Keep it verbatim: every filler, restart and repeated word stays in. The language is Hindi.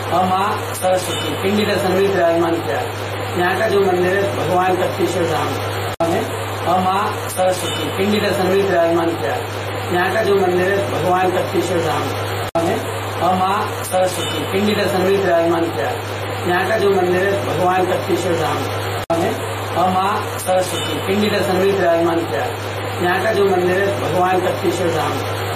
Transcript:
और माँ सरस्वती पिंडी दर्शन में विराजमान किया। यहाँ का जो मंदिर है भगवान तप्तेश्वर धाम है और माँ सरस्वती पिंडी दर्शन में विराजमान किया। यहाँ का जो मंदिर है भगवान तप्तेश्वर धाम है और माँ सरस्वती पिंडी दर्शन में विराजमान किया। यहाँ का जो मंदिर है भगवान तप्तेश्वर धाम है और माँ सरस्वती पिंडी दर्शन में विराजमान किया। यहाँ का जो मंदिर है भगवान तप्तेश्वर धाम